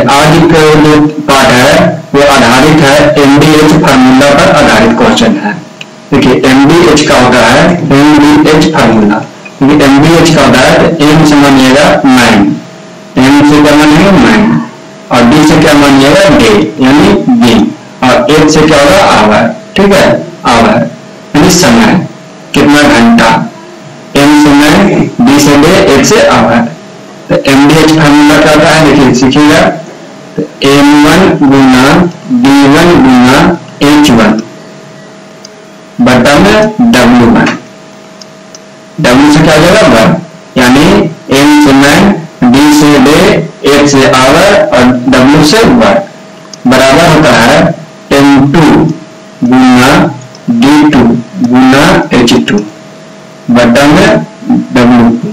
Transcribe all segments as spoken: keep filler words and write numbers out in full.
आज का जो पार्ट है वो आधारित है एमडीएच फार्मूला पर आधारित क्वेश्चन है। देखिए एमडीएच का होता है एमडीएच फार्मूला, एमडीएच का होता है तो एम से मानिएगा नाइन, एम से क्या मानिएगा नाइन, और डी से क्या मानिएगा डे यानी दिन, और एच से क्या होगा आवर। ठीक है, आवर यानी समय, कितना घंटा, एम से नाइन, डी से डे, एच से आवर। तो एमडीएच फार्मूला क्या होता है देखिए सीखिएगा, तो एम वन गुना डी वन गुना एच वन बटा में डब्ल्यू वन, डब्ल्यू से क्या हो जाएगा वन, यानी एम से नाइन, डी से डे, एच से आवर और डब्ल्यू से वन बराबर होता है एम टू गुना डी टू गुना एच टू बटा में डब्ल्यू टू,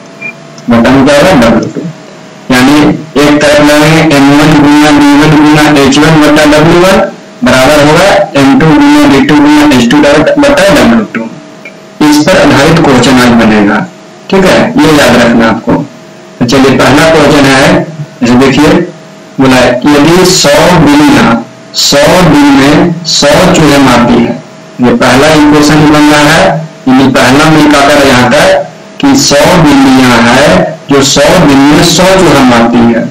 बटा में क्या होगा डब्ल्यू टू, यानी एक तरफ लगाएंगे एम वन गुना डी वन गुना एच वन बटा डब्ल्यू वन बराबर होगा एम टू गुना डी टू गुना एच टू बटा डब्ल्यू टू। इस पर आधारित क्वेश्चन आज बनेगा। ठीक है, ये याद रखना आपको। तो चलिए पहला क्वेश्चन है, जैसे देखिए बोला यदि सौ बिल्लियां सौ दिन में सौ चूहे मारती है, ये पहला इक्वेशन बन रहा है, यानी पहला मिल कर यहाँ तक कि सौ बिल्लियां है जो सौ दिन में सौ चूहा मारती है।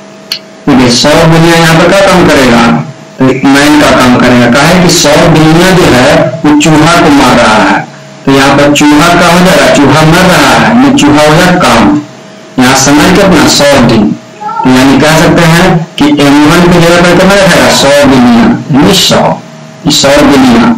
ठीक है, सौ बिल्लियां यहाँ पर क्या काम करेगा, तो नाइन का काम करेगा। कहा है कि सौ बिल्लियां जो है वो चूहा को मार रहा है, तो यहाँ पर चूहा का हो जाएगा, चूहा मर रहा है, ये चूहा हो जाएगा काम। यहाँ समय कितना सौ दिन, तो यानी कह सकते हैं कि एम वन की जगह पर कितना रहेगा सौ बिल्लियां, यानी सौ सौ बिल्लियां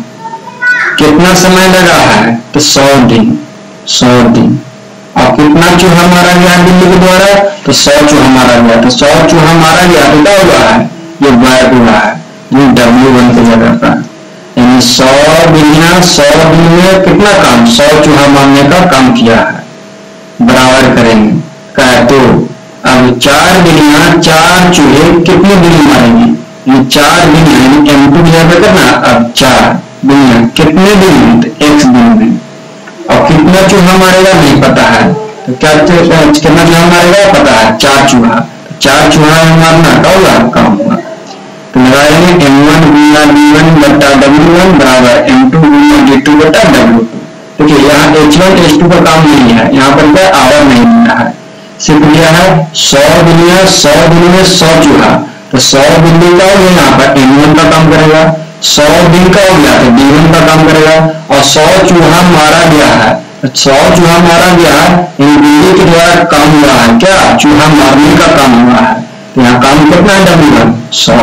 कितना समय लगा है, तो सौ दिन, सौ दिन। और कितना चूहा मारा गया बिल्ली के द्वारा, तो सौ चूहा मारा गया, तो सौ चूहा मारा गया तो क्या हुआ है, ये वर्ग हुआ है, ये डब्ल्यू वन की जगह पर, यानी सौ बिल्लियां सौ दिन में कितना काम, सौ चूहा मारने का काम किया है, बराबर करेंगे। कहे तो अब चार बिल्लियां चार चूहे कितने बिल्ली मारेंगी, ये चार बिल्लियां यानी एम टू की जगह पर करना, अब चार बिल्लियां कितने दिन में, तो एक्स दिन में, और कितना चूहा मारेगा नहीं पता है, तो क्या कितना चूहा मारेगा पता है, चार चूहा, तो चार चूहा मारना का होगा काम हुआ। तो लगाएंगे एम वन गुना डी वन बटा डब्ल्यू वन बराबर एम टू गुना डी टू बटा डब्ल्यू टू। देखिए यहाँ एच वन एच टू का काम नहीं है, यहाँ पर क्या आवर नहीं मिला है, सिर्फ लिया है सौ बिल्लियां सौ दिन में सौ चूहा, तो सौ बिल्ली का हो गया, यहाँ पर एम वन का काम करेगा, सौ दिन का हो गया तो डी वन का काम करेगा, और सौ चूहा मारा गया है, सौ चूहा मारा गया है, इन बिल्ली के द्वारा काम हुआ है क्या, चूहा मारने का काम हुआ है, तो यहाँ काम कितना है डब्ल्यू वन सौ।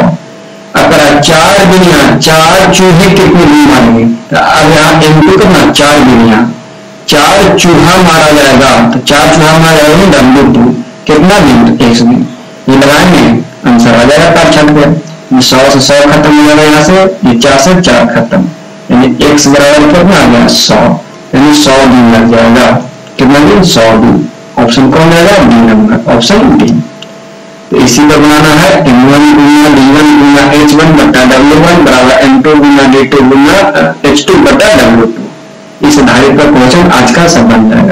अगर चार बिल्लियां चार चूहे कितने दिन मारेंगे, तो अब यहाँ एम टू कितना चार बिल्लियां चार चूहा मारा जाएगा, तो चार चूहा मारा जाएगा डब्ल्यू टू कितना दिन, तो एक दिन। ये लगाएंगे आंसर आ जाएगा पाँच छठ पे, सौ से सौ खत्म हो जाएगा, यहाँ से ये चार से चार खत्म, यानी एक्स बराबर कितना आ गया सौ, यानी सौ दिन लग जाएगा, कितना दिन सौ दिन। ऑप्शन कौन रहेगा डी नंबर, ऑप्शन डी। तो इसी पर बनाना है एम वन गुना डी वन गुना एच वन बटा डब्ल्यू वन बराबर एम टू गुना डी टू गुना एच टू बटा डब्ल्यू टू। इस आधारित पर क्वेश्चन आज का सब बन जाएगा।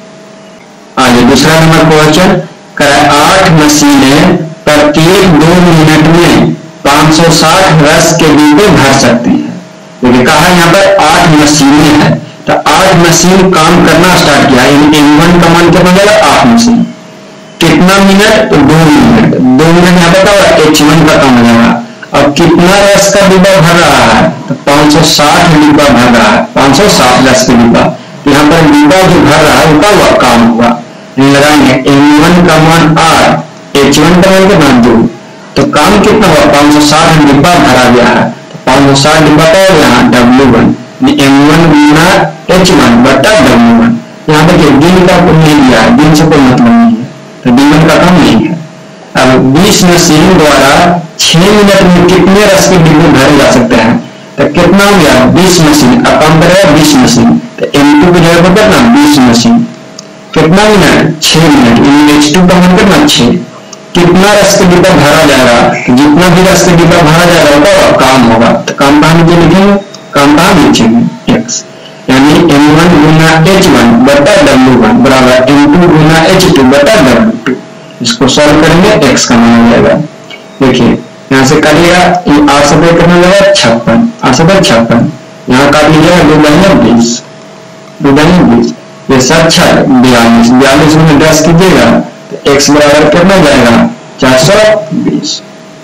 आगे दूसरा नंबर क्वेश्चन कराए, आठ मशीनें प्रत्येक दो मिनट में पाँच सौ साठ रस के डिब्बे भर सकती है। देखिए कहा यहाँ पर आठ मशीनें हैं, तो आठ मशीन काम करना स्टार्ट किया, एम वन का मान क्या बन जाएगा आठ मशीन, कितना मिनट, तो दो मिनट, दो मिनट यहाँ पर क्या एच वन का काम हो जाएगा। और कितना रस का डिब्बा भर रहा है, तो पाँच सौ साठ डिब्बा भर रहा है, पाँच सौ साठ रस का डिब्बा, यहाँ पर डिब्बा जो भर रहा है उसका हुआ काम हुआ, लगाएंगे एम वन का मान आठ, एच वन का मान कितना दो, तो काम कितना हुआ पाँच सौ साठ डिब्बा भरा गया है, तो पाँच सौ साठ डिब्बा का हो गया डब्ल्यू वन, एम वन गुना एच वन बटा डब्ल्यू वन। यहाँ देखिए दिन का कोई नहीं दिया है, दिन से कोई मतलब नहीं है, तो डी वन का काम नहीं है। अब बीस मशीन द्वारा छह मिनट में कितने रस के डिब्बे भरे जा सकते हैं, तो कितना हो गया बीस मशीन, अब काम करेगा बीस मशीन, तो एम टू की जगह पर कितना बीस मशीन, कितना मिनट छह मिनट, एच टू का मान कितना छह, कितना रस के डिब्बा भरा जाएगा, तो जितना भी रस के डिब्बा भरा जाएगा वो काम होगा, तो काम कहाँ नीचे लिखेंगे, काम कहाँ नीचे में एक्स, यानी एम वन गुना एच वन बटा डब्ल्यू वन बराबर एम टू गुना एच टू बटा डब्ल्यू टू। इसको सॉल्व करेंगे एक्स का मान हो जाएगा, देखिए यहाँ से काटिएगा, आठ सौ कितना लगा छप्पन, आठ सौ छप्पन, यहाँ काट लीजिएगा दो बहने बीस, दो बहने बीस, ये सब छह बयालीस, बयालीस में दस कीजिएगा तो एक्स बराबर कितना जाएगा चार सौ बीस,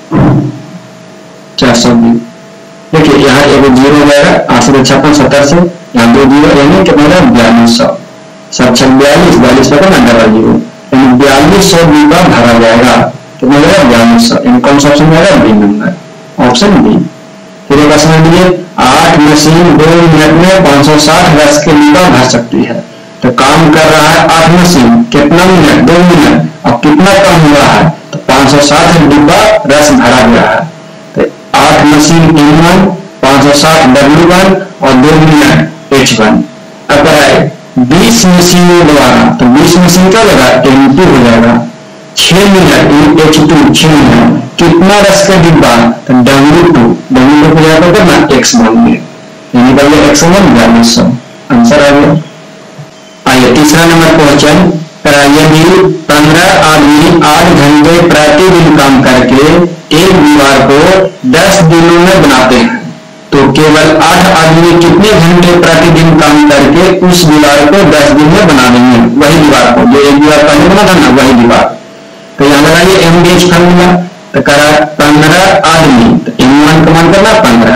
चार सौ बीस। देखिए यहाँ एक जीरो हो जाएगा, आठ सौ छप्पन सत्तर से यहाँ दो जीरो यानी कितना होगा बयालीस सौ, सब छह बयालीस, बयालीस पर कितना डबल जीरो यानी बयालीस सौ बी का भरा जाएगा, कितना होगा बयालीस सौ, कौन सा ऑप्शन जाएगा बी नंबर, ऑप्शन बी। फिर एक समझ लीजिए आठ मशीन दो मिनट में पांच सौ साठ रस के डिब्बा भर सकती है, तो काम कर रहा है आठ मशीन, कितना मिनट दो मिनट, और कितना काम हुआ है तो पांच सौ साठ डिब्बा रस भरा गया है, तो आठ मशीन एम वन, पांच सौ साठ डब्ल्यू वन और दो मिनट एच वन। अगर बीस मशीनों द्वारा तो बीस मशीन क्या होगा एम टू हो जाएगा, छह मिनट एच टू छह मिनट, कितना रस का डिब्बा तो डब्ल्यू टू, डब्ल्यू टू हो जाएगा कितना एक्स वन में, यानी कर लिया एक्स वन बयालीस सौ, आंसर आ गया। आइए तीसरा नंबर क्वेश्चन, यदि पंद्रह आदमी आठ घंटे प्रतिदिन काम करके एक दीवार को दस दिनों में बनाते हैं, तो केवल आठ आदमी कितने घंटे प्रतिदिन काम करके उस दीवार को दस दिन में बना देंगे, वही दीवार को जो एक दीवार पहले बना था ना वही दीवार। तो यहाँ लगाइए एम डी एच फॉर्मूला, तो करा पंद्रह आदमी, तो एम वन का मान करना पंद्रह,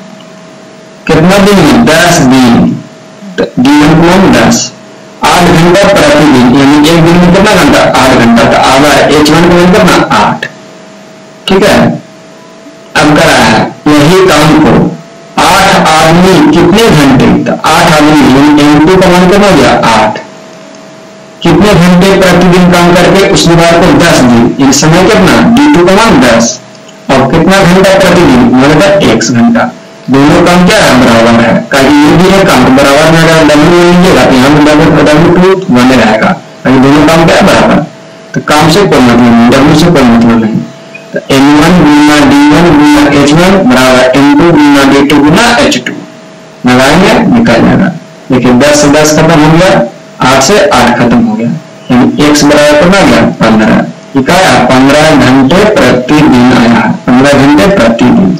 कितना दिन में दस दिन, तो डी वन का मान दस, आठ घंटा प्रतिदिन यानी एक दिन में कितना घंटा आठ घंटा, तो आधा एच वन का मान करना आठ, ठीक है। अब करा है यही काम को आठ आदमी कितने घंटे, तो आठ आदमी एम टू का मान करना हो गया आठ, कितने घंटे प्रतिदिन काम करके उस दीवार को दस दिन, एक समय कितना डी टू का मान दस, और कितना घंटा प्रतिदिन मतलब एक्स घंटा, दोनों काम क्या है बराबर है, कहीं ये भी है काम बराबर में अगर डब्ल्यू लीजिएगा तो यहाँ डब्ल्यू डब्ल्यू टू बने रहेगा, कहीं दोनों काम क्या है बराबर, तो काम से कोई मतलब नहीं, डब्ल्यू से कोई मतलब नहीं, तो एम वन गुना डी वन गुना एच वन बराबर एम टू गुना डी टू गुना एच टू, लगाएंगे निकल जाएगा। देखिए दस से दस खत्म हो गया, आठ से आठ खत्म हो गया, यानी एक्स बराबर कितना गया पंद्रह, क्या आया पंद्रह घंटे प्रतिदिन आया, पंद्रह घंटे प्रतिदिन,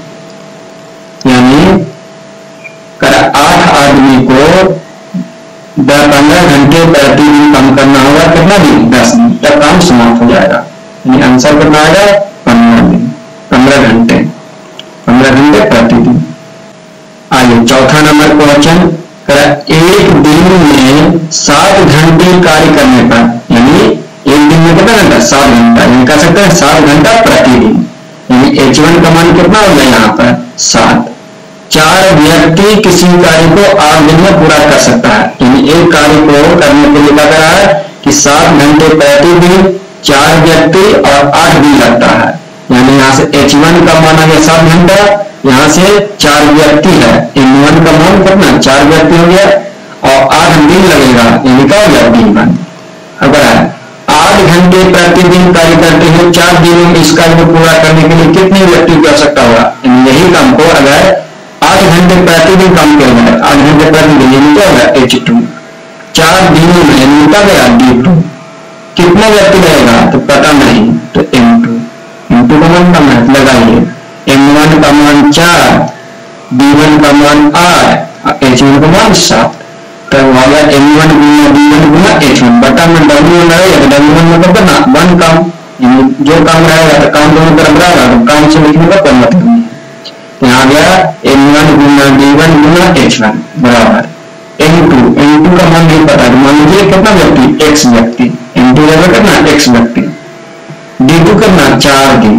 यानी कर आठ आदमी को पंद्रह घंटे प्रतिदिन काम करना होगा, कितना दिन दस दिन, तब काम समाप्त हो जाएगा, यानी आंसर कितना आएगा पंद्रह दिन, पंद्रह घंटे, पंद्रह घंटे प्रतिदिन। आइए चौथा नंबर क्वेश्चन, एक दिन में सात घंटे कार्य करने पर, यानी एक दिन में कितना घंटा सात घंटा, यानी कह सकते हैं सात घंटा प्रतिदिन, यानी एच वन का मान कितना हो गया यहाँ पर सात, चार व्यक्ति किसी कार्य को आठ दिन में पूरा कर सकता है, यानी एक कार्य को करने के लिए क्या करा है कि सात घंटे प्रतिदिन, चार व्यक्ति और आठ दिन लगता है, यानी यहाँ से एच वन का मान आ गया सात घंटा, यहाँ से चार व्यक्ति है, एम वन का मान कितना चार व्यक्ति हो गया और आठ दिन लगेगा, यानी क्या हो गया डी वन। अगर आठ घंटे प्रतिदिन कार्य करते हैं, चार दिनों में इस कार्य को पूरा करने के लिए कितने व्यक्ति की आवश्यकता होगा, यही काम को अगर आठ घंटे प्रतिदिन काम किया जाए, आठ घंटे प्रतिदिन यानी क्या होगा एच टू, चार दिनों में यानी क्या गया डी टू, कितना व्यक्ति लगेगा तो पता नहीं, तो एम टू, एम टू का मान का मान लगाइए, एम वन का मान चार, डी वन का मान आठ, एच वन का मान सात, तो वाला एम वन गुना डी वन गुना एच वन, बटा में डब्ल्यू वन रहेगा, तो डब्ल्यू वन मतलब ना वन काम, जो काम रहेगा तो काम दोनों तरफ रहेगा, तो काम से लिखने का कोई मतलब नहीं है, तो यहाँ गया एम वन गुना डी वन गुना एच वन बराबर एम टू, एम टू का मान नहीं पता, मान लीजिए कितना व्यक्ति एक्स व्यक्ति, एम टू जगह करना एक्स व्यक्ति, डी टू करना चार दिन,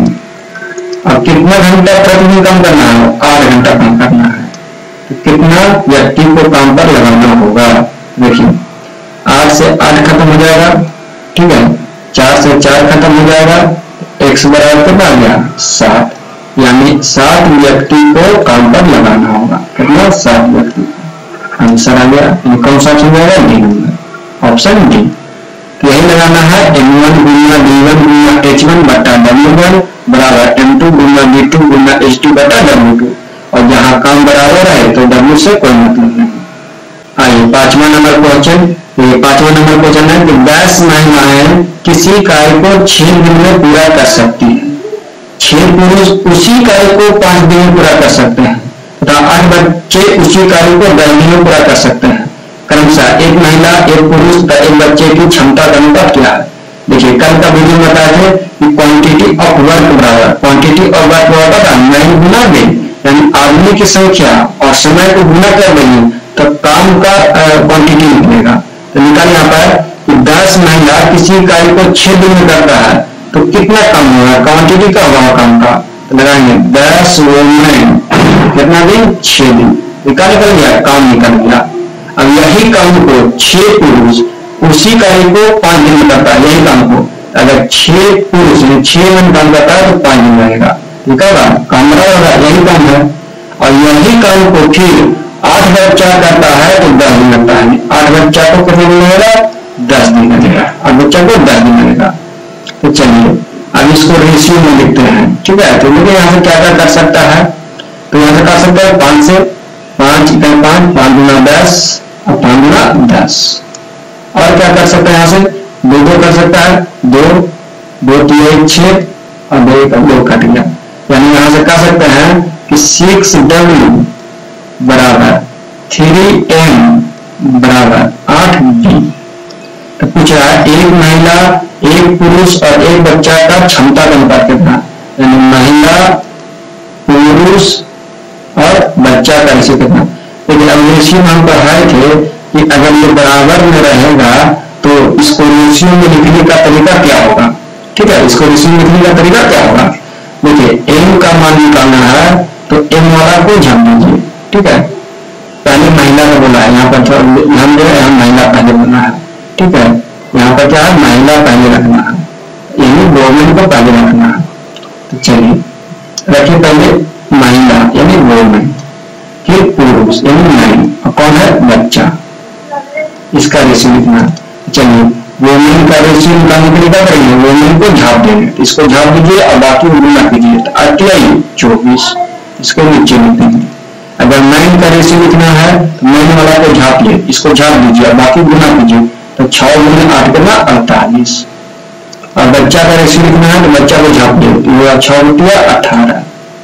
और कितना घंटा प्रतिदिन काम करना है आठ घंटा काम करना है, तो कितना व्यक्ति को काम पर लगाना होगा, देखिए आठ से आठ खत्म हो जाएगा, ठीक है, चार से चार खत्म हो जाएगा, एक्स बराबर कितना आ गया सात, यानी सात व्यक्ति को काम पर लगाना होगा, कितना सात व्यक्ति, आंसर आ गया, कौन सा ऑप्शन जाएगा डी नंबर, ऑप्शन डी। तो यही लगाना है एम वन गुना डी वन गुना एच वन बटा डब्ल्यू वन बराबर एम टू गुना डी टू गुना एच टू बटा डब्ल्यू टू, और जहां काम बराबर है तो डब्ल्यू से कोई मतलब नहीं। आइए पांचवा नंबर क्वेश्चन, ये पांचवा नंबर क्वेश्चन है कि दस महिलाएं किसी कार्य को छह दिन में पूरा कर सकती है, छह पुरुष उसी कार्य को पांच दिन में पूरा कर सकते हैं तथा आठ बच्चे उसी कार्य को दस दिन में पूरा कर सकते हैं। क्रमशः एक महिला, एक पुरुष तथा एक बच्चे की क्षमता का अनुपात क्या है? देखिए कल का वीडियो में बताया था कि क्वांटिटी ऑफ वर्क बराबर क्वांटिटी ऑफ वर्क बराबर नाइन गुना दिन, यानी आदमी की संख्या और समय को गुना कर रही है तो काम का क्वांटिटी निकलेगा। तो निकाल यहाँ पर कि दस महिला किसी कार्य को छह दिन में कर रहा है तो कितना काम होगा, क्वांटिटी का होगा काम का, तो लगाएंगे दस वुमेन कितना दिन, छह दिन, निकाल निकल गया, काम निकल गया। अब यही काम को छह पुरुष उसी कार्य को पांच दिन में करता है, यही काम को अगर छह पुरुष छह दिन काम करता है तो पांच दिन लगेगा, ठीक है काम होगा, यही काम है। और यही काम को फिर आठ बच्चा करता है तो दस दिन लगता है, आठ बच्चा को कितने दिन लगेगा, दस दिन लगेगा, आठ बच्चा को दस दिन लगेगा। तो चलिए अब इसको रेशियो में लिखते हैं, ठीक है। तो देखिए यहाँ से क्या क्या कर सकता है, तो यहाँ से कर सकता है पांच से पांच इकाई पांच, पांच गुना दस और पांच गुना दस। और क्या कर सकता है, यहाँ से दो दो कर सकता है, दो दो तीन छह और दो का दो कट गया, यानी यहाँ से कर सकते हैं कि सिक्स डब्ल्यू बराबर थ्री एम बराबर आठ बी। तो पूछ रहा है एक महिला, एक पुरुष और एक बच्चा का क्षमता का अनुपात कितना, यानी महिला, पुरुष और बच्चा का रेशियो कितना। लेकिन अब रेशियो हम पढ़ाए थे कि अगर ये बराबर में रहेगा तो इसको रेशियो में लिखने का तरीका क्या होगा, ठीक है। इसको रेशियो में लिखने का तरीका क्या होगा, देखिए एम का मान निकालना है तो एम वाला को ध्यान दीजिए, ठीक है। पहले महिला का बोला है, यहाँ पर ध्यान दे रहे हैं, महिला पहले बोलना है, ठीक है। यहाँ पर क्या है, महिला पहले रखना है, यानी वोमेन को पहले रखना है। तो चलिए रखिए पहले महिला यानी वोमेन, फिर पुरुष यानी मैन, और कौन है, बच्चा, इसका रेशियो लिखना। चलिए वोमेन का रेशियो निकालने के लिए क्या करेंगे, वोमेन को झाप देंगे, इसको झाप दीजिए और बाकी गुना कीजिए, तो अट्ठाईस चौबीस, इसको नीचे लिख देंगे। अगर मैन का रेशियो लिखना है तो मैन वाला को झापिए, इसको झाप दीजिए और बाकी गुना कीजिए, तो छह गुना आठ करना अड़तालीस। और बच्चा का रेशियो लिखना है तो बच्चा को झाप दे, तो छह रुपया अठारह,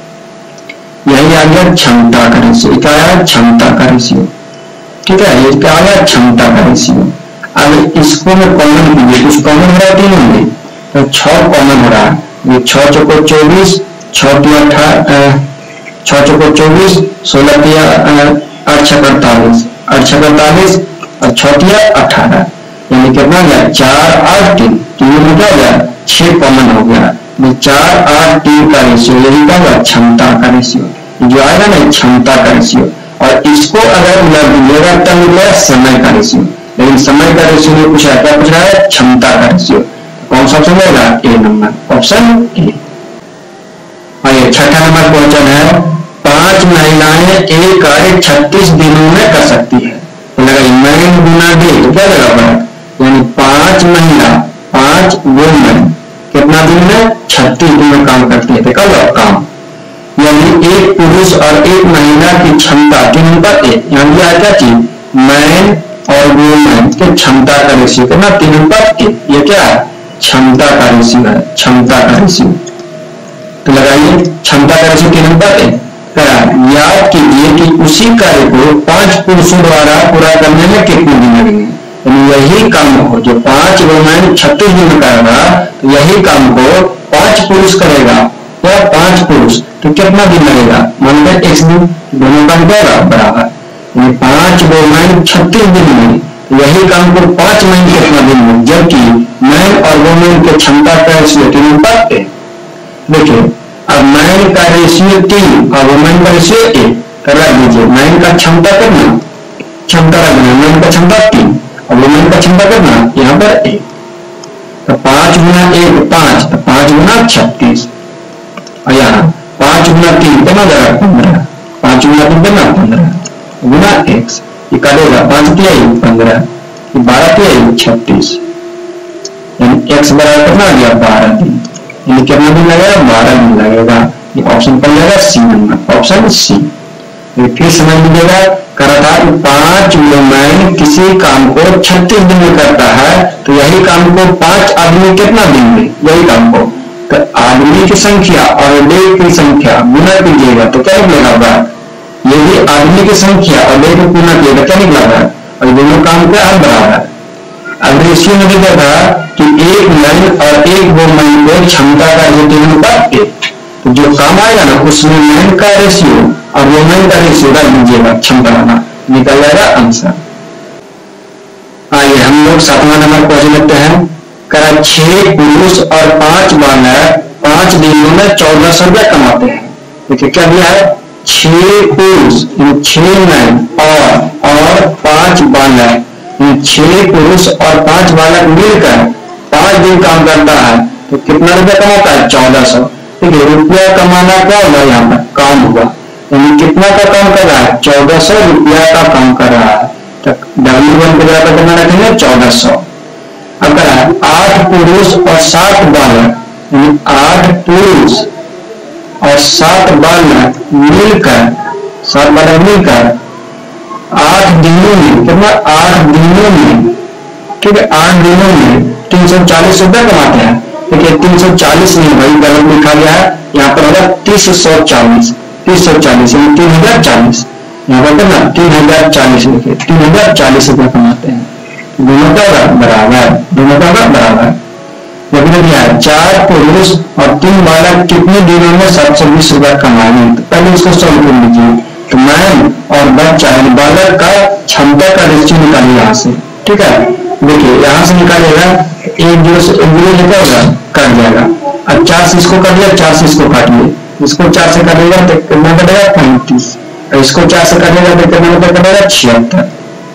यही आ गया क्षमता का रेशियो। क्या है, क्षमता का रेशियो, ठीक है। ये क्या आ गया, क्षमता का रेशियो। अब इसको में कॉमन कीजिए, कुछ कॉमन हो रहा है तीनों में, तो छह कॉमन हो रहा है, ये छह चौको चौबीस, छह तिया अठारह, छह चौको चौबीस, सोलह तिया आठ छह अड़तालीस, आठ छह अड़तालीस और छह तिया अठारह, यानी कितना गया, चार आठ तीन, तीन में क्या गया, छह कॉमन हो गया, चार आठ तीन का रेशियो, यही क्या हुआ, क्षमता का रेशियो जो आएगा ना, क्षमता का रेशियो। और इसको अगर उलट दीजिएगा तब मिलेगा समय का रेशियो, लेकिन समय का रेशियो में पूछा है, क्या पूछ रहा है, क्षमता का रेशियो। कौन सा ऑप्शन रहेगा, ए नंबर, ऑप्शन ए। और छठा नंबर क्वेश्चन है, पांच महिलाएं एक कार्य छत्तीस दिनों में कर सकती है, तो लगा मैन गुना डे, तो क्या लगा फर्क, यानी पांच महिला पांच वुमेन कितना दिन में, छत्तीस दिन में काम करती है, तो कब काम, यानी एक पुरुष और एक महिला की क्षमता तीन अनुपात एक, यानी यह क्या चीज, मैन और वुमेन की क्षमता का रेशियो कितना, तीन अनुपात एक, ये क्या है, क्षमता का रेशियो है, क्षमता का रेशियो। तो लगाइए क्षमता का रेशियो तीन अनुपात एक। याद कीजिए कि उसी कार्य को पांच पुरुषों द्वारा पूरा करने में कितने दिन लगेंगे, यानी यही काम को जो पांच वुमेन छत्तीस दिन में करेगा, तो यही काम को पांच पुरुष करेगा या पांच पुरुष, तो कितना दिन लगेगा, मान लीजिए एक दिन, दोनों काम करेगा बराबर, यानी पांच वुमेन छत्तीस दिन में, यही काम को पांच महीने कितना दिन में, जबकि मैन और वुमेन की क्षमता का रेशियो तीन अनुपात एक। देखिए अब मैन का रेशियो तीन और वुमेन का रेशियो एक, रख दीजिए, मैन का क्षमता करना, क्षमता रखना, मैन का क्षमता तीन और वुमेन का क्षमता करना यहाँ पर एक, तो पांच गुना एक पांच, तो पांच गुना छत्तीस, और यहाँ पांच गुना तीन कितना जगह पंद्रह, पांच गुना तीन कितना पंद्रह गुना एक्स, ये कटेगा पांच तिहाई पंद्रह, बारह तिहाई छत्तीस, यानी एक्स बराबर कितना आ गया, बारह दिन, यानी कितना दिन लगेगा, बारह दिन लगेगा। ये ऑप्शन पर लगेगा सी नंबर, ऑप्शन सी। फिर समझ लीजिएगा, करा था पांच वुमेन किसी काम को छत्तीस दिन में करता है, तो यही काम को पांच आदमी कितना दिन में, यही काम को तो आदमी की संख्या और डे की संख्या गुना कीजिएगा तो क्या निकलेगा बात, यदि आदमी की संख्या और डे को गुना कीजिएगा क्या निकलेगा, और दोनों काम का हर बराबर। अब रेशियो में देखा था कि एक मैन और एक वुमेन को क्षमता का रेशियो अनुपात एक, तो जो काम आएगा ना उसमें मैन का रेशियो और वुमेन का रेशियो डाल दीजिएगा, क्षमता का निकल जाएगा आंसर। आइए हम लोग सातवां नंबर क्वेश्चन लेते हैं। करा छह पुरुष और पांच बालक पांच दिनों में चौदह सौ रुपया कमाते हैं। देखिए क्या दिया है, छह पुरुष छह मैन और और पांच बालक, छह पुरुष और पांच बालक मिलकर पांच दिन काम करता है तो कितना रुपया कमाता है, चौदह सौ। ठीक है, रुपया कमाना क्या होगा, यहाँ पर काम हुआ, यानी कितना का काम कर रहा है, चौदह सौ रुपया का काम कर रहा है। तो डब्ल्यू वन को ज्यादा कितना रखेंगे, चौदह सौ। अब कह रहा है आठ पुरुष और सात बालक, यानी आठ पुरुष और सात बालक मिलकर सात बालक मिलकर आठ दिनों में कितना, आठ दिनों में, ठीक है, आठ दिनों में तीन सौ चालीस रुपया कमाते हैं। देखिए तीन सौ चालीस नहीं भाई, गलत लिखा गया है, यहाँ पर होगा तीस सौ चालीस, तीस सौ चालीस यानी तीन हजार चालीस, यहाँ पर कितना तीन हजार चालीस लिखे, तीन हजार चालीस रुपया कमाते हैं। दोनों का बराबर, दोनों का बराबर। लेकिन है चार पुरुष और तीन बालक कितने दिनों में सात सौ बीस रुपया कमाएंगे, तो पहले इसको सॉल्व कर लीजिए। तो मैन और बच्चा बालक का क्षमता का रेशियो निकालिए यहाँ से। ठीक है, देखिए यहाँ से निकालेगा, एक जीरो से एक जीरो निकल होगा, कट जाएगा। अब चार से इसको काट लिया, चार से इसको काटिए, इसको चार से काटेगा तो कितना कटेगा, पैंतीस, और इसको चार से काटेगा तो कितना कटेगा, छिहत्तर।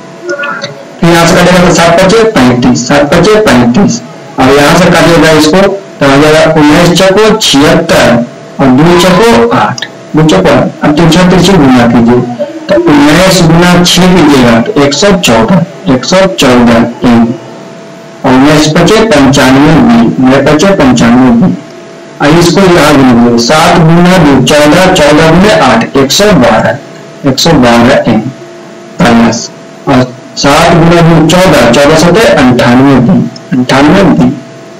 यहाँ से काटेगा तो सात पचे पैंतीस, सात पचे पैंतीस, और यहाँ से काटिएगा इसको तो आ जाएगा उन्नीस चौको छिहत्तर और दो चौको आठ, दो चौको आठ। अब तीन सौ तीस गुना कीजिए तो उन्नीस गुना छह कीजिएगा तो एक सौ चौदह, एक सौ चौदह एम, और उन्नीस पचे पंचानवे बी, उन्नीस पचे पंचानवे बी। अब इसको यहाँ गिनिए, सात गुना दो चौदह, चौदह गुना आठ एक सौ बारह, एक सौ बारह एम प्लस, और सात गुना दो चौदह, चौदह सौ अंठानवे बी, अंठानवे बी।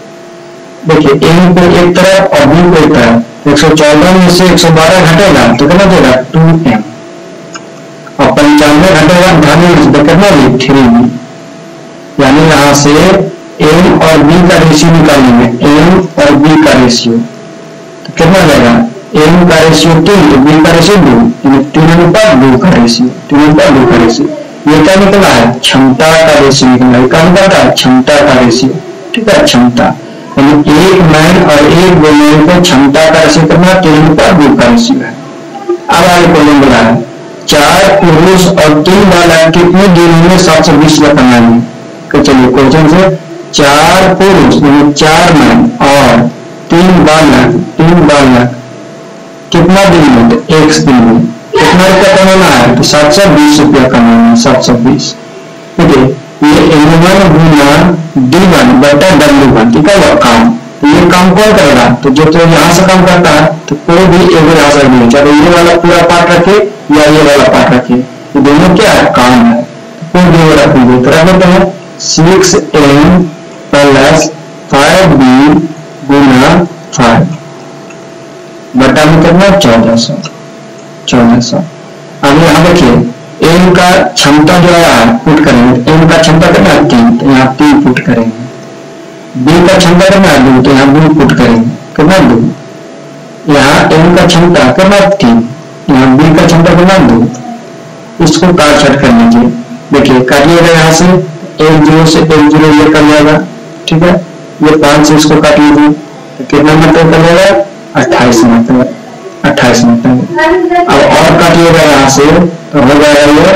देखिए एम को एक तरफ और बी को एक तरफ, एक सौ चौदह में से एक सौ बारह घटेगा तो कितना देगा, टू एम, और पंचानवे घटेगा अंठानवे में से कितना भी, थ्री बी। यानी यहाँ से एम और बी का रेशियो निकालेंगे, एम और बी का रेशियो तो कितना जाएगा, एम का रेशियो तीन तो बी का रेशियो दो, यानी तीन अनुपात दो का रेशियो, तीन अनुपात दो का रेशियो। ये क्या निकला है, क्षमता का रेशियो निकला है। क्या निकलता है, क्षमता का रेशियो। ठीक है, क्षमता यानी एक मैन और एक वुमेन को क्षमता का रेशियो करना तीन अनुपात दो का रेशियो है। अब आगे क्वेश्चन बोला है चार पुरुष और तीन बालक कितने दिनों में सात सौ बीस रुपया कमाएंगे। तो चलिए क्वेश्चन से, चार पुरुष यानी चार मैन और तीन बालक, तीन बालक कितना दिन में, तो एक दिन में कितना रुपया कमाना है, तो सात सौ बीस रुपया कमाना है, सात सौ बीस। ठीक है, ये एम वन गुना डी वन बटा डब्ल्यू वन, ठीक है, काम ये काम कौन करेगा, तो जो तो यहाँ से काम करता है तो कोई भी एक यहाँ से नहीं, चाहे ये वाला पूरा पार्ट रखे या ये वाला पार्ट रखे, ये दोनों क्या है, काम है, कोई भी रख दीजिए। तो रख देते हैं six M plus five B गुना फाइव बटा में कितना, चौदह सौ, चौदह सौ। अब यहाँ देखिए एम का क्षमता जो है पुट करेंगे, एम का क्षमता कितना है, तीन, तो यहाँ तीन पुट करेंगे। बी का क्षमता कितना है, दो, तो यहाँ दो पुट करेंगे, कितना दो। यहाँ एम का क्षमता कितना, तीन, यहाँ बी का क्षमता कितना, दो। इसको काट छट कर लीजिए, देखिए काटिएगा यहाँ से एक जीरो से एक जीरो ये कर जाएगा। ठीक है, ये पांच से इसको काट लीजिए तो कितना मतलब कर लेगा, अट्ठाईस मतलब, अट्ठाईस मतलब। अब और काटिएगा यहाँ से तो हो जाएगा ये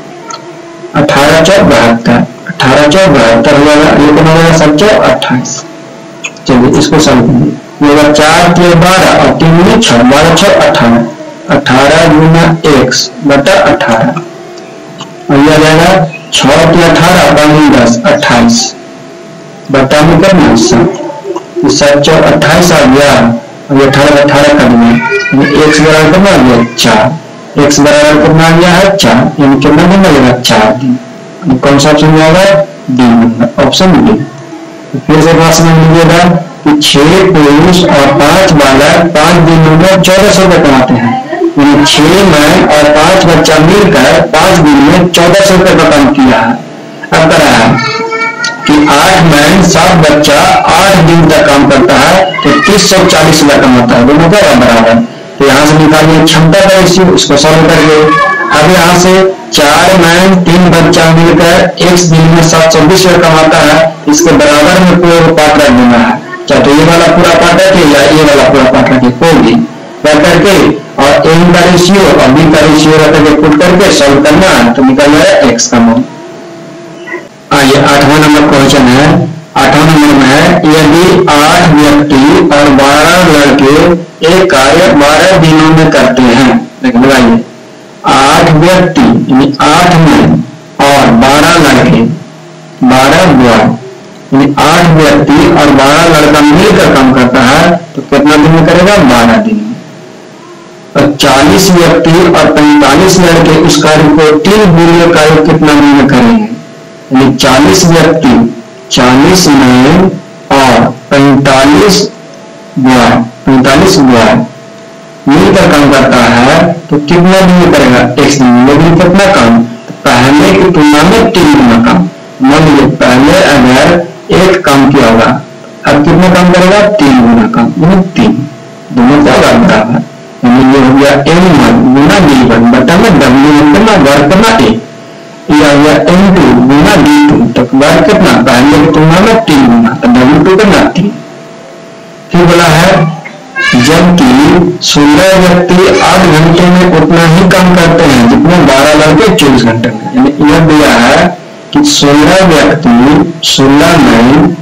अठारह चौ बहत्तर, अठारह चौ बहत्तर हो जाएगा, ये कितना हो जाएगा, सब चौ अट्ठाईस। चलिए इसको सॉल्व कीजिए, ये चार के बारह और तीन में छह, बारह छह अठारह, अठारह गुना एक्स बटा अठारह, और यह आ जाएगा छह के अठारह बाईस दस अट्ठाईस बटा में करना सात, सात चौ अट्ठाईस आ गया, और अठारह अठारह कर दिया, एक्स बराबर कितना आ गया, चार, एक्स बराबर कितना आ गया है, चार, यानी कितना दिन लगेगा, चार दिन। कौन सा ऑप्शन में आएगा, डी नंबर, ऑप्शन डी। फिर से बात समझ लीजिएगा, कि छह पुरुष और पांच बालक पांच दिनों में चौदह सौ रुपये कमाते हैं। यानी छह मैन और पांच बच्चा मिलकर पांच दिन में चौदह सौ रुपये का काम किया है। अब कह रहा है कि आठ मैन सात बच्चा आठ दिन तक काम करता है तो तीस सौ चालीस रुपया कमाता है। दोनों क्या बराबर। तो यहाँ से निकालिए क्षमता का रेशियो, उसको सॉल्व करिए। अब यहाँ से चार मैन तीन बच्चा मिलकर एक दिन में सात सौ बीस रुपया कमाता है, इसके बराबर में पूरा पार्ट रख देना है। चाहे तो ये वाला पूरा पार्ट रखे या ये वाला पूरा पार्ट रखे, कोई भी रख करके और एम का रेशियो और बी का रेशियो रख करके पुट करके सॉल्व करना है तो निकल जाए एक्स का मान। आइए आठवां नंबर क्वेश्चन है। आठवां नंबर में है यदि आठ व्यक्ति और बारह लड़के एक कार्य बारह दिनों में करते हैं। देखिए लगाइए, आठ व्यक्ति यानी आठ मैन और बारह लड़के बारह बॉय यानी आठ व्यक्ति और बारह लड़का मिलकर काम करता है तो कितना दिन में करेगा? बारह दिन में। और चालीस व्यक्ति और पैंतालीस लड़के उस कार्य को तीन दिन कार्य कितना दिन में करेंगे? यानी चालीस व्यक्ति चालीस मैन और पैंतालीस बॉय पैंतालीस बॉय मिलकर काम करता है तो कितना दिन में करेगा? एक दिन में। लेकिन कितना काम? तो पहले की तुलना में तीन गुना काम। मान लीजिए पहले अगर एक काम किया होगा, अब कितना काम करेगा? तीन गुना काम, यानी तीन। दोनों का बराबर है। यानी ये हो गया एम वन गुना डी वन बटा में डब्ल्यू करना वर्क करना ए, या हो गया एम टू गुना डी टू तक वर्क कितना? पहले की तुलना में तीन गुना, तो डब्ल्यू टू करना तीन। फिर बोला है जबकि सोलह व्यक्ति आठ घंटे में उतना ही काम करते हैं जितना बारह लड़के चौबीस घंटे में। यानी यह दिया है कि सोलह व्यक्ति सोलह में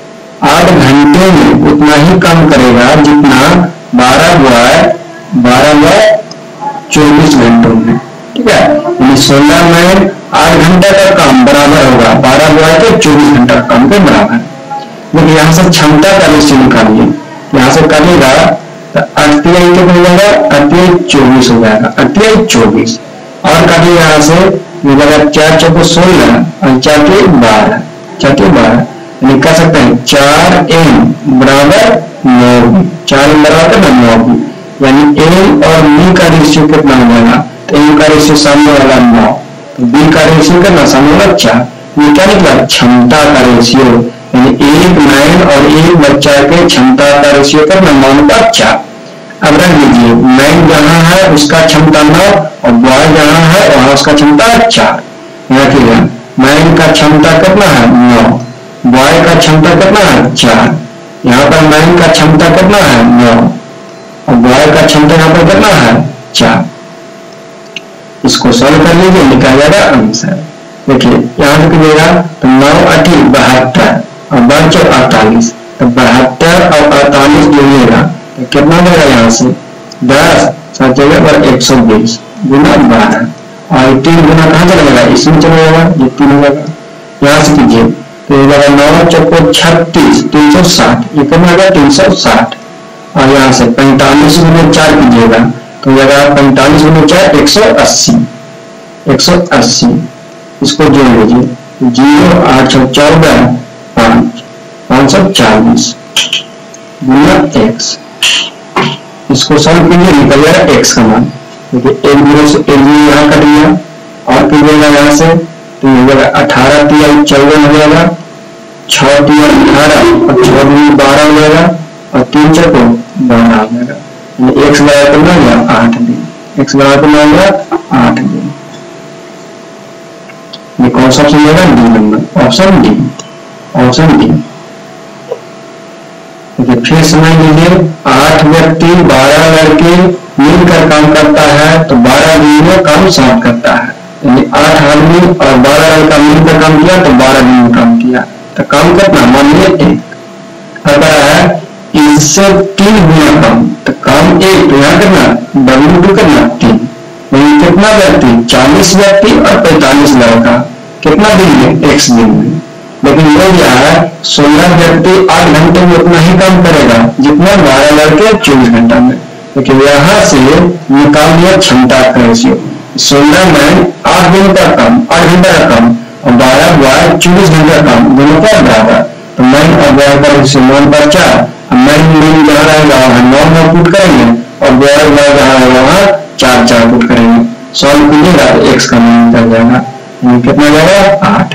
आठ घंटे में उतना ही काम करेगा जितना बारह बॉय बारह बॉय चौबीस घंटों में। ठीक है, यानी सोलह में आठ घंटे का काम बराबर होगा बारह बॉय के चौबीस घंटा का काम के बराबर। लेकिन यहाँ से क्षमता का रेशियो निकालिए। यहाँ से करेगा तो अट्ठाई कितना हो जाएगा? अट्ठाई चौबीस हो जाएगा, अट्ठाई चौबीस। और काटिए यहाँ से मिलेगा चार चौको सोलह और चार के बारह, चार के बारह यानी कह सकते हैं चार एम बराबर नौ बी, चार एम बराबर ना नौ बी। यानी एम और बी का रेशियो कितना हो जाएगा? तो एम का रेशियो सामने वाला नौ, तो बी का रेशियो कितना? सामने वाला चार। ये क्या निकला? क्षमता का रेशियो। यानी एक मैन और एक बच्चा के क्षमता का रेशियो करना नौ का चार। अब रख लीजिए मैन जहां है उसका क्षमता नौ और बॉय जहां है वहां उसका क्षमता चार। रखिएगा मैन का क्षमता कितना है? नौ। बॉय का क्षमता कितना है? चार। यहाँ पर मैन का क्षमता कितना है? नौ और बॉय का क्षमता यहाँ पर कितना है? चार। इसको सॉल्व कर लीजिए, निकाल जाएगा आंसर। देखिए यहाँ से कीजिएगा तो नौ अठी बहत्तर और बच्चों अड़तालीस, तो बहत्तर और अड़तालीस जोड़िएगा तो कितना देगा? यहाँ से दस सात जगह पर एक सौ बीस गुना बारह और तीन गुना कहाँ चला जाएगा? इसमें चला जाएगा, ये तीन हो जाएगा। यहाँ से कीजिए तो ये जाएगा नौ चौको छत्तीस तीन सौ साठ, ये कितना होगा? तीन सौ साठ। और यहाँ से पैंतालीस गुना चार कीजिएगा तो जाएगा पैंतालीस गुना चार एक सौ अस्सी, एक सौ अस्सी। इसको जोड़ लीजिए जीरो आठ सौ चौदह पांच पांच सौ चालीस गुना एक्स। इसको सॉल्व कीजिए, निकल जाएगा एक्स का मान। देखिए एक जीरो से एक जीरो यहाँ कट गया और कीजिएगा यहाँ से तो ये हो जाएगा अठारह तिया चौदह हो जाएगा, छह तिया अठारह और छह दिन बारह हो जाएगा और तीन चौको बारह हो जाएगा। एक्स बराबर कितना हो गया? आठ दिन। एक्स बराबर कितना हो गया? आठ दिन। ये कौन सा ऑप्शन होगा? D number, option D, option D. देखिए फिर समझ लीजिए आठ व्यक्ति बारह लड़के मिलकर काम करता है तो बारह दिन में काम समाप्त करता है। यानी आठ आदमी और बारह लड़का मिलकर काम किया तो बारह दिन में काम किया तो काम कितना? मान लीजिए एक। अगर है इससे तीन गुना कम तो काम एक, तो यहाँ करना डब्ल्यू टू करना तीन। यानी कितना व्यक्ति? चालीस व्यक्ति और पैंतालीस लड़का कितना दिन में? एक दिन में। लेकिन ये क्या है? सोलह व्यक्ति आठ घंटे में उतना ही काम करेगा जितना बारह लड़के चौबीस घंटा में। लेकिन यहाँ से निकाल लिया क्षमता का रेशियो। सोलह में आठ दिन का काम, आठ घंटा का काम और बारह बारह चौबीस घंटे का काम, दोनों का बराबर। तो मैन और बॉय का रेशियो नौ पर चार। मैन मैन जहाँ रहेगा वहाँ नौ नौ पुट करेंगे और बॉय बॉय जहाँ रहेगा वहाँ चार चार पुट करेंगे। सॉल्व कीजिएगा तो एक्स का मान निकल जाएगा, कितना जाएगा आठ।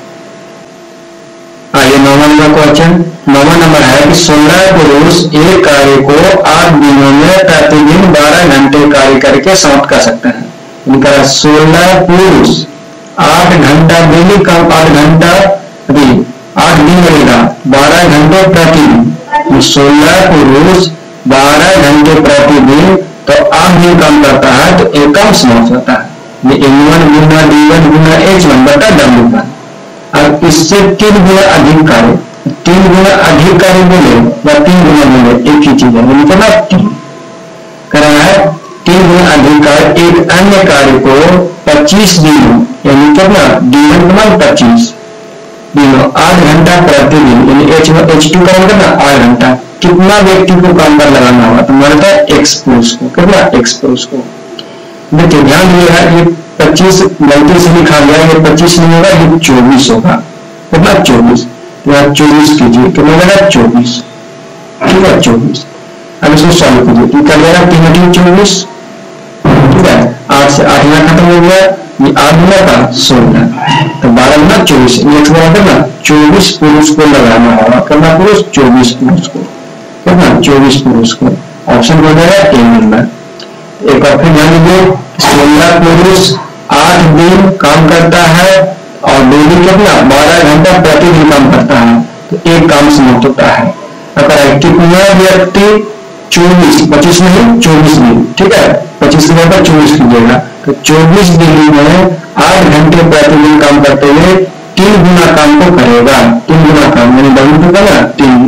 आइए नौवां नंबर क्वेश्चन। नौवां नंबर है कि सोलह पुरुष एक कार्य को आठ दिनों में प्रतिदिन बारह घंटे कार्य करके समाप्त कर सकते हैं। इनका सोलह पुरुष आठ घंटा डेली काम, आठ घंटा आठ दिन लगेगा, बारह घंटे प्रतिदिन। सोलह पुरुष बारह घंटे प्रतिदिन तो आठ दिन काम करता है तो एक काम समाप्त होता है। ये एम वन गुना डी वन गुना एच वन बटा डब्ल्यू वन। अब इससे तीन गुना अधिक कार्य, तीन गुना अधिक कार्य बोले या तीन गुना बोले एक ही चीज है, मतलब ना तीन करना है। तीन गुना अधिक कार्य एक अन्य कार्य को पच्चीस दिनों यानी कितना डी वन गुना पच्चीस दिनों आठ घंटा प्रतिदिन यानी एच वन एच टू काम करना आठ घंटा कितना व्यक्ति को काम पर लगाना होगा तो मानता है एक्स पुरुष को, कितना एक्स पुरुष को। देखिए ध्यान दिएगा ये पच्चीस गलती से लिखा गया, ये पच्चीस नहीं होगा ये चौबीस होगा, कितना चौबीस। यहाँ चौबीस कीजिए कितना जाएगा चौबीस, ठीक है चौबीस। अब इसको सॉल्व कीजिए तो क्या जाएगा तीन अठी चौबीस, ठीक है। आठ से आठ यहाँ खत्म हो गया, ये आठ गुना का सोलह तो बारह गुना चौबीस, नेक्स्ट बार करना चौबीस पुरुष को लगाना होगा, करना पुरुष चौबीस पुरुष को, कितना चौबीस पुरुष को। ऑप्शन हो जाएगा ए नंबर। एक बार फिर ध्यान दीजिए सोलह पुरुष आठ दिन काम करता है और डेली कितना बारह घंटा प्रतिदिन काम करता है तो एक काम समाप्त होता है। अगर कितना व्यक्ति चौबीस पच्चीस नहीं चौबीस दिन, ठीक है पच्चीस के बाद चौबीस कीजिएगा तो चौबीस दिन में आठ घंटे प्रतिदिन काम करते हुए तीन गुना काम को करेगा, तीन गुना काम यानी डब्ल्यू टू का तीन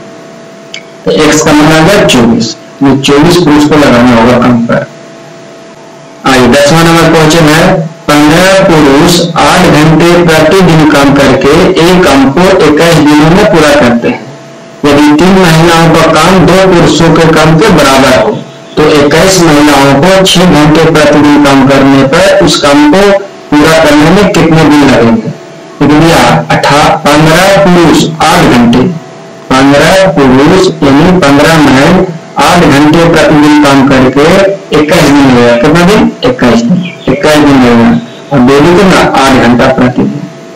तो एक्स का मान आ गया चौबीस। ये चौबीस पुरुष को लगाना होगा काम पर। आइए दसवां नंबर क्वेश्चन है पंद्रह पुरुष आठ घंटे प्रतिदिन काम करके एक काम को इक्कीस दिनों में पूरा करते हैं। यदि तीन महिलाओं का काम दो पुरुषों के काम के बराबर हो तो इक्कीस महिलाओं को छह घंटे प्रतिदिन काम करने पर उस काम को पूरा करने में कितने दिन लगेंगे। अठारह पंद्रह पुरुष आठ घंटे, पंद्रह पुरुष यानी पंद्रह महिला आठ घंटे प्रतिदिन काम करके इक्कीस दिन लगेगा, कितना दिन इक्कीस दिन, इक्कीस दिन लगेगा और डेली कितना आठ घंटा प्रतिदिन।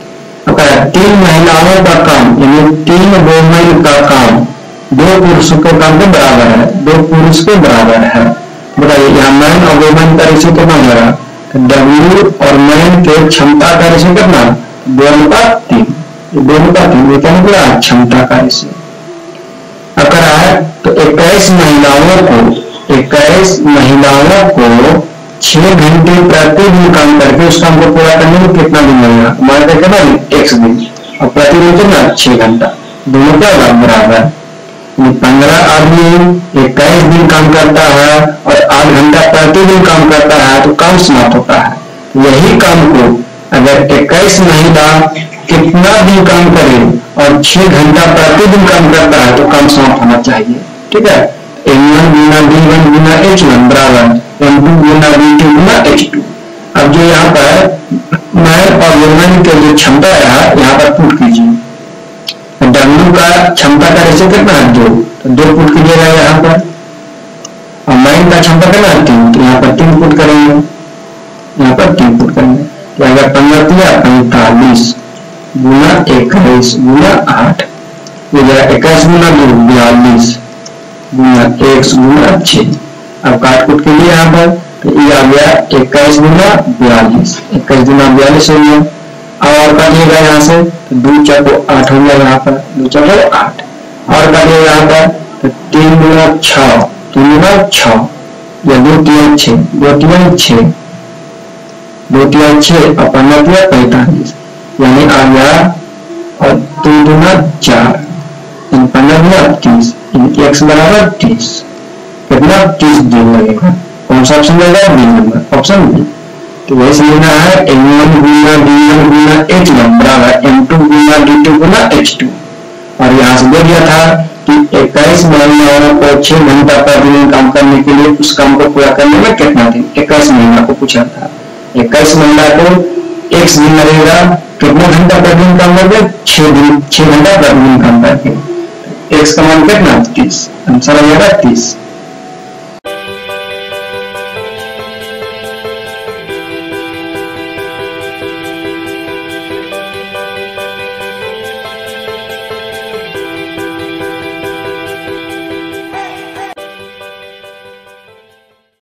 तीन महिलाओं का काम यानी तीन वोमेन का काम दो पुरुषों के काम के बराबर है, दो पुरुष के बराबर है। बताइए यहाँ मैन और वोमेन का रेशियो कितना होगा, डब्ल्यू और मैन के क्षमता का रेशियो कितना दो अनुपात तीन, दो अनुपात तीन ये क्या निकला क्षमता का रेशियो। अगर है तो इक्कीस महिलाओं को इक्कीस महिलाओं को छह घंटे प्रतिदिन काम करके उस काम को पूरा करने में कितना दिन लगेगा, हमारे कितना एक दिन और प्रतिदिन कितना छह घंटा, दोनों क्या होगा बराबर। पंद्रह आदमी इक्कीस दिन काम करता है और आठ घंटा प्रतिदिन काम करता है तो काम समाप्त होता है। यही काम को अगर इक्कीस महिला कितना दिन काम करे और छह घंटा प्रतिदिन काम करता है तो काम समाप्त होना चाहिए, ठीक है। एम वन गुना डी वन गुना एच वन बराबर एम टू गुना डी टू गुना एच टू। अब जो यहाँ पर मैन और वुमेन के जो क्षमता है यहाँ पर पुट कीजिए। डब्ल्यू का क्षमता का रेशियो कितना है दो, तो दो पुट कीजिएगा यहाँ पर और मैन का क्षमता कितना है तीन तो यहाँ पर तीन पुट करेंगे, यहाँ पर तीन पुट करेंगे तो अगर पंद्रह दिया पैंतालीस गुना इक्कीस गुना आठ इक्कीस गुना दो बयालीस गुना एक गुना छह। अब काट कुट के लिए यहाँ पर तो ये आ गया इक्कीस गुना बयालीस, इक्कीस गुना बयालीस हो गया। और काटिएगा यहाँ से तो दो चौको आठ हो गया, यहाँ पर दो चौको आठ और काटिएगा यहाँ पर तो तीन गुना छह, तीन गुना छह या दो तीन छह, दो तीन छह, दो तीन छह और पंद्रह पैंतालीस यानी आ गया और दो गुना चार पंद्रह गुना तीस एक्स बराबर तीस, कितना तीस दिन लगेगा। कौन सा ऑप्शन लगेगा बी नंबर, ऑप्शन बी। तो वही समझना है एम वन गुना डी वन गुना एच वन बराबर एम टू गुना डी टू गुना एच टू। और यहाँ से दे दिया था कि इक्कीस महिलाओं को छह घंटा प्रतिदिन काम करने के लिए उस काम को पूरा करने में कितना दिन, इक्कीस महीना को पूछा था। इक्कीस महिला को एक्स दिन लगेगा, कितना घंटा प्रतिदिन काम करके, छह दिन छह घंटा प्रतिदिन काम करके। एक्स का मान कितना, तीस, आंसर आ जाएगा तीस।